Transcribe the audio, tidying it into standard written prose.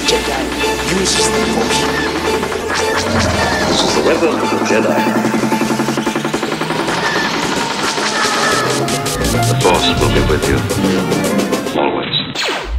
Jedi uses the Force. This is the weapon of the Jedi. The Force will be with you always.